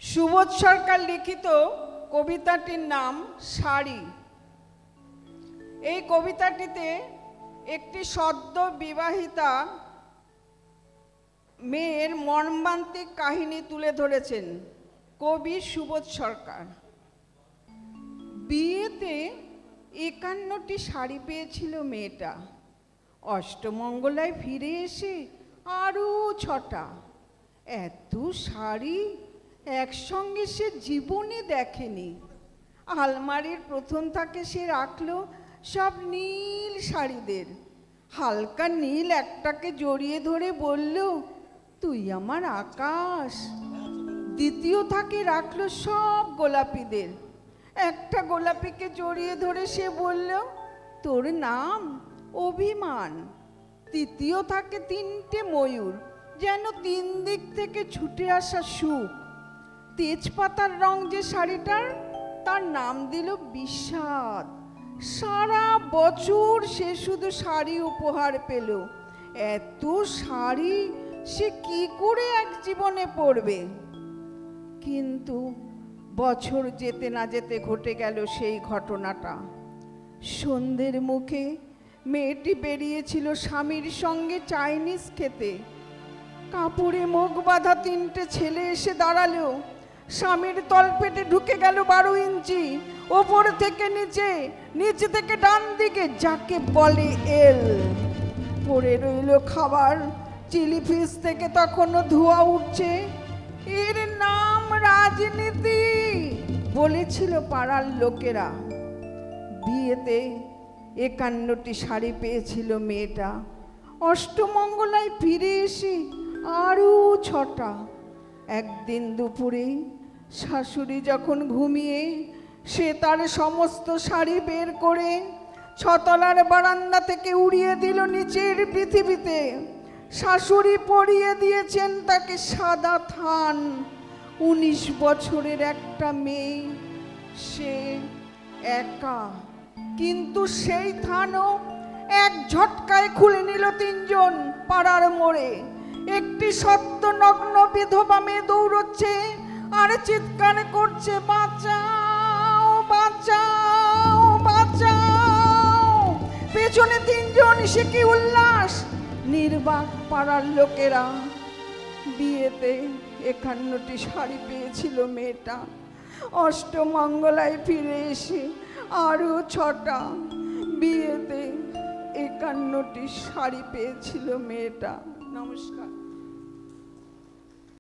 সুবোধ সরকার লিখিত কবিতাটির নাম শাড়ি। এই কবিতাটিতে একটি সদ্য বিবাহিতা মেয়ের মর্মান্তিক কাহিনী তুলে ধরেছেন কবি সুবোধ সরকার। বিয়েতে 51টি শাড়ি পেয়েছিল মেয়েটা। অষ্টমঙ্গলায় ফিরে এসে আরও 6টা। এত শাড়ি একসঙ্গে সে জীবনে দেখেনি। আলমারির প্রথম থাকে সে রাখলো সব নীল শাড়িদের। হালকা নীল একটাকে জড়িয়ে ধরে বলল, তুই আমার আকাশ। দ্বিতীয় থাকে রাখলো সব গোলাপিদের। একটা গোলাপিকে জড়িয়ে ধরে সে বলল, তোর নাম অভিমান। তৃতীয় থাকে 3টে ময়ূর, যেন 3 দিক থেকে ছুটে আসা সুখ। তেজপাতার রং যে শাড়িটার, তার নাম দিল বিষাদ। সারা বছর সে শুধু শাড়ি উপহার পেল। এত শাড়ি সে কি করে এক জীবনে পরবে? কিন্তু বছর যেতে না যেতে ঘটে গেল সেই ঘটনাটা। সন্ধ্যের মুখে মেয়েটি বেরিয়েছিল স্বামীর সঙ্গে চাইনিজ খেতে। কাপড়ে মুখ বাঁধা 3টে ছেলে এসে দাঁড়ালো। স্বামীর তলপেটে ঢুকে গেল 12 ইঞ্চি। ওপর থেকে নিচে, নিচে থেকে ডান দিকে, যাকে বলে এল। পড়ে রইল খাবার। চিলি ফিশ থেকে তখনও ধোঁয়া উঠছে। এর নাম রাজনীতি, বলেছিল পাড়ার লোকেরা। বিয়েতে 51টি শাড়ি পেয়েছিল মেয়েটা। অষ্টমঙ্গলায় ফিরে এসে আরও 6টা। একদিন দুপুরে শাশুড়ি যখন ঘুমিয়ে, সে তার সমস্ত শাড়ি বের করে 6তলার বারান্দা থেকে উড়িয়ে দিল নিচের পৃথিবীতে। শাশুড়ি পরিয়ে দিয়েছেন তাকে সাদা থান। 19 বছরের একটা মেয়ে, সে একা। কিন্তু সেই থানও এক ঝটকায় খুলে নিল 3জন পাড়ার মোড়ে। একটি সদ্য নগ্ন বিধবা মেয়ে দৌড়চ্ছে আর চিৎকার করছে, বাঁচাও বাঁচাও বাঁচাও। পেছনে 3জন। সে কি উল্লাস! নির্বাক পাড়ার লোকেরা। বিয়েতে 51টি শাড়ি পেয়েছিল মেয়েটা। অষ্টমঙ্গলায় ফিরে এসে আরও 6টা। বিয়েতে 51টি শাড়ি পেয়েছিল মেয়েটা। নমস্কার।